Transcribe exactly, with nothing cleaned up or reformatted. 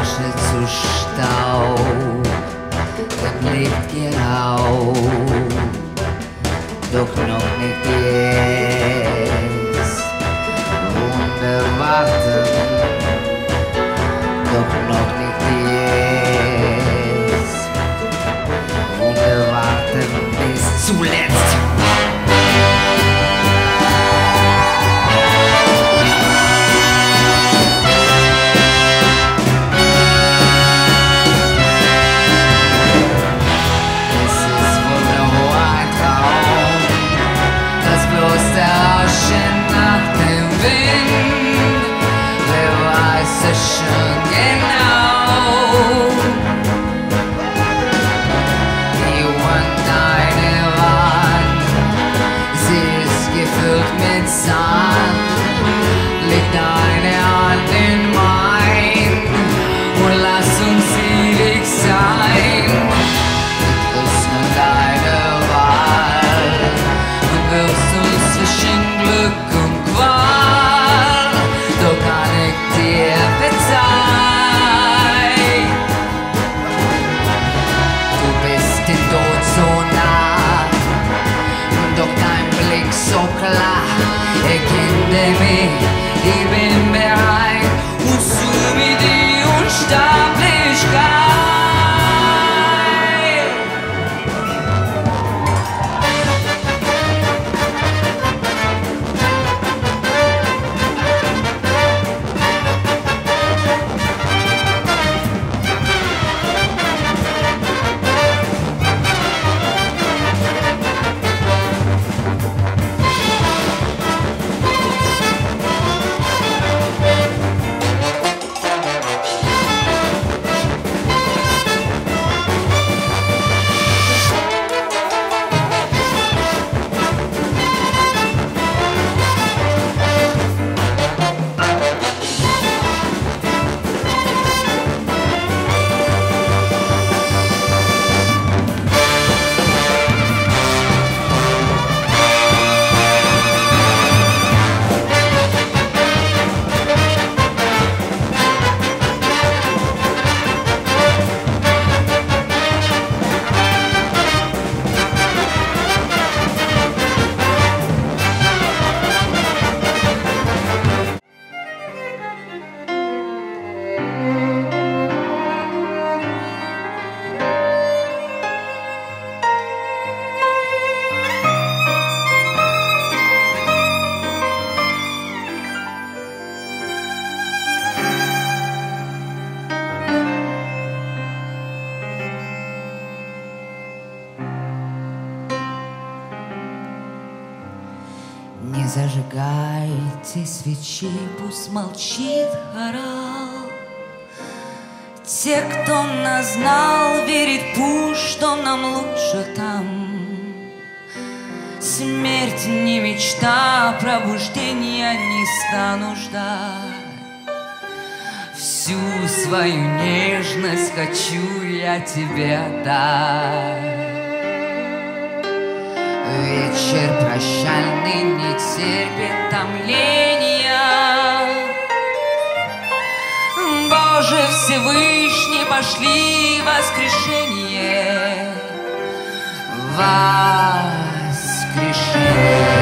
zu Staub, der Blick geht auf, doch noch nicht jetzt. Wunder warten, doch noch nicht jetzt. Wunder warten bis zuletzt. Leg deine Hand in mein und lass uns ewig sein. Öffne deine Wahl und wirfst uns zwischen Glück und Qual, doch kann ich dir verzeihen. Du bist dem Tod so nah, doch dein Blick so klar. Erkenne mich, ich bin bereit und zu mir die Unsterblichkeit. Не зажигайте свечи, пусть молчит хорал. Те, кто нас знал, верит пусть, что нам лучше там. Смерть не мечта, пробуждения не стану ждать. Всю свою нежность хочу я тебе отдать. Вечер прощальный не терпит томления. Боже Всевышний, пошли воскрешение, воскрешение.